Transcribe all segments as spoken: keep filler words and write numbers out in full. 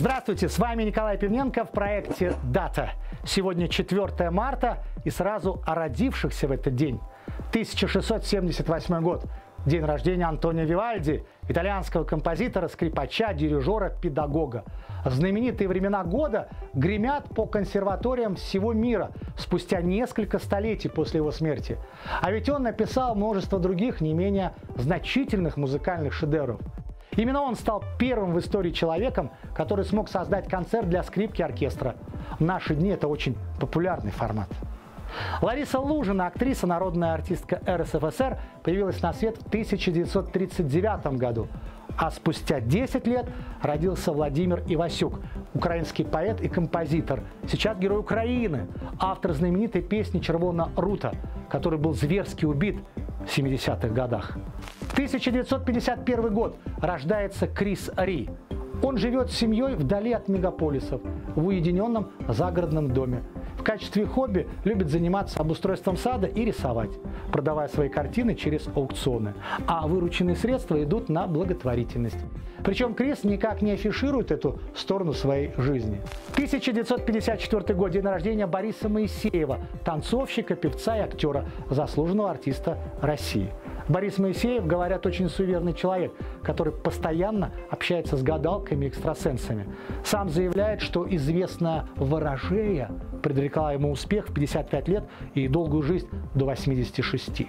Здравствуйте, с вами Николай Пивненко в проекте «Дата». Сегодня четвёртое марта и сразу о родившихся в этот день. тысяча шестьсот семьдесят восьмой год. День рождения Антонио Вивальди, итальянского композитора, скрипача, дирижера, педагога. Знаменитые времена года гремят по консерваториям всего мира спустя несколько столетий после его смерти. А ведь он написал множество других не менее значительных музыкальных шедевров. Именно он стал первым в истории человеком, который смог создать концерт для скрипки и оркестра. В наши дни это очень популярный формат. Лариса Лужина, актриса, народная артистка эр эс эф эс эр, появилась на свет в тысяча девятьсот тридцать девятом году. А спустя десять лет родился Владимир Ивасюк, украинский поэт и композитор, сейчас герой Украины, автор знаменитой песни «Червона рута», который был зверски убит в семидесятых годах. тысяча девятьсот пятьдесят первый год. Рождается Крис Ри. Он живет с семьей вдали от мегаполисов, в уединенном загородном доме. В качестве хобби любит заниматься обустройством сада и рисовать, продавая свои картины через аукционы. А вырученные средства идут на благотворительность. Причем Крис никак не афиширует эту сторону своей жизни. тысяча девятьсот пятьдесят четвёртый год. День рождения Бориса Моисеева, танцовщика, певца и актера, заслуженного артиста России. Борис Моисеев, говорят, очень суеверный человек, который постоянно общается с гадалками и экстрасенсами. Сам заявляет, что известная ворожея предрекла ему успех в пятьдесят пять лет и долгую жизнь до восьмидесяти шести.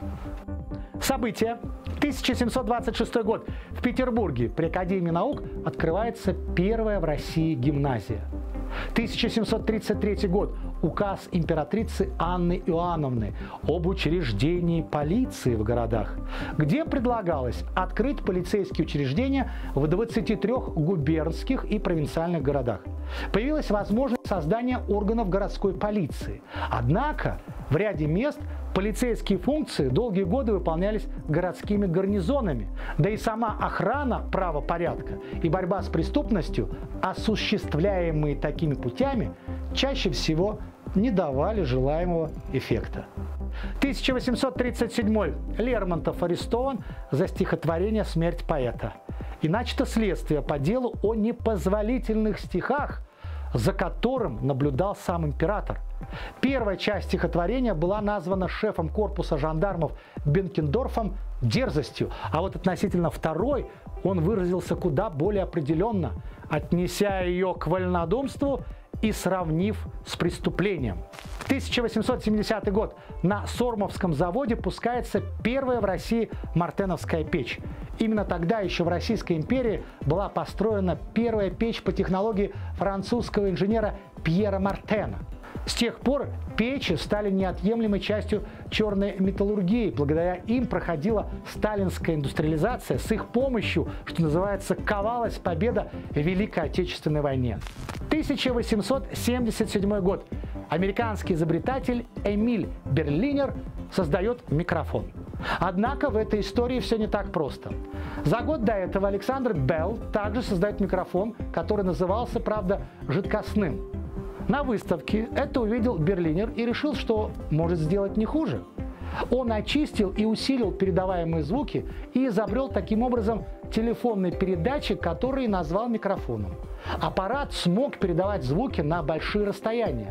События. тысяча семьсот двадцать шестой год. В Петербурге при Академии наук открывается первая в России гимназия. тысяча семьсот тридцать третий год. Указ императрицы Анны Иоанновны об учреждении полиции в городах, где предлагалось открыть полицейские учреждения в двадцати трёх губернских и провинциальных городах. Появилась возможность создания органов городской полиции. Однако в ряде мест полицейские функции долгие годы выполнялись городскими гарнизонами, да и сама охрана правопорядка и борьба с преступностью, осуществляемые такими путями, чаще всего не давали желаемого эффекта. тысяча восемьсот тридцать седьмой. Лермонтов арестован за стихотворение «Смерть поэта». И начато следствие по делу о непозволительных стихах, за которым наблюдал сам император. Первая часть стихотворения была названа шефом корпуса жандармов Бенкендорфом дерзостью, а вот относительно второй он выразился куда более определенно, отнеся ее к вольнодумству и сравнив с преступлением. тысяча восемьсот семидесятый год. На Сормовском заводе пускается первая в России мартеновская печь. Именно тогда еще в Российской империи была построена первая печь по технологии французского инженера Пьера Мартена. С тех пор печи стали неотъемлемой частью черной металлургии. Благодаря им проходила сталинская индустриализация. С их помощью, что называется, ковалась победа в Великой Отечественной войне. тысяча восемьсот семьдесят седьмой год. Американский изобретатель Эмиль Берлинер создает микрофон. Однако в этой истории все не так просто. За год до этого Александр Белл также создает микрофон, который назывался, правда, жидкостным. На выставке это увидел Берлинер и решил, что может сделать не хуже. Он очистил и усилил передаваемые звуки и изобрел таким образом телефонный передатчик, который назвал микрофоном. Аппарат смог передавать звуки на большие расстояния.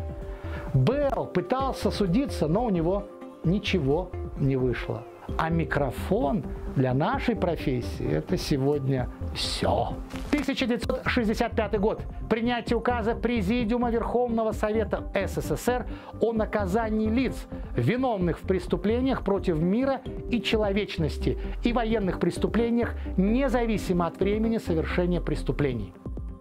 Белл пытался судиться, но у него ничего не вышло. А микрофон для нашей профессии – это сегодня все. тысяча девятьсот шестьдесят пятый год. Принятие указа Президиума Верховного Совета эс эс эс эр о наказании лиц, виновных в преступлениях против мира и человечности и военных преступлениях, независимо от времени совершения преступлений.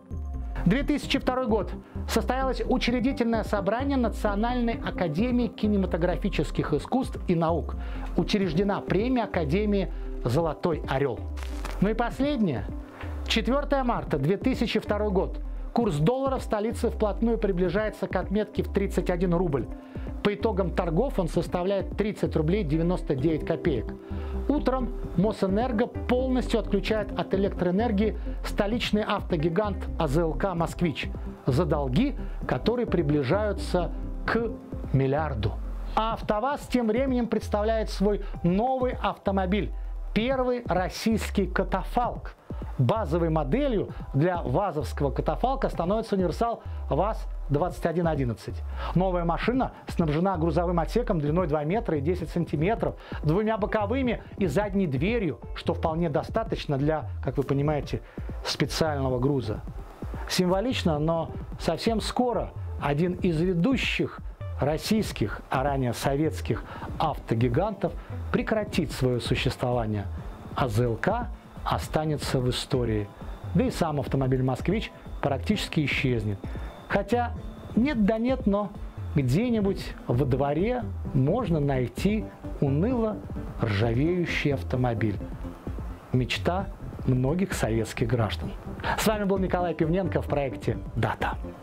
две тысячи второй год. Состоялось учредительное собрание Национальной академии кинематографических искусств и наук. Учреждена премия Академии «Золотой орел». Ну и последнее. четвёртое марта две тысячи второй год. Курс доллара в столице вплотную приближается к отметке в тридцать один рубль. По итогам торгов он составляет тридцать рублей девяносто девять копеек. Утром Мосэнерго полностью отключает от электроэнергии столичный автогигант а зэ эл ка «Москвич» за долги, которые приближаются к миллиарду. А АвтоВАЗ тем временем представляет свой новый автомобиль – первый российский катафалк. Базовой моделью для ВАЗовского катафалка становится универсал ВАЗ двадцать один одиннадцать. Новая машина снабжена грузовым отсеком длиной два метра и десять сантиметров, двумя боковыми и задней дверью, что вполне достаточно для, как вы понимаете, специального груза. Символично, но совсем скоро один из ведущих российских, а ранее советских автогигантов прекратит свое существование, а ЗЛК останется в истории. Да и сам автомобиль «Москвич» практически исчезнет. Хотя нет да нет, но где-нибудь во дворе можно найти уныло ржавеющий автомобиль. Мечта многих советских граждан. С вами был Николай Пивненко в проекте «Дата».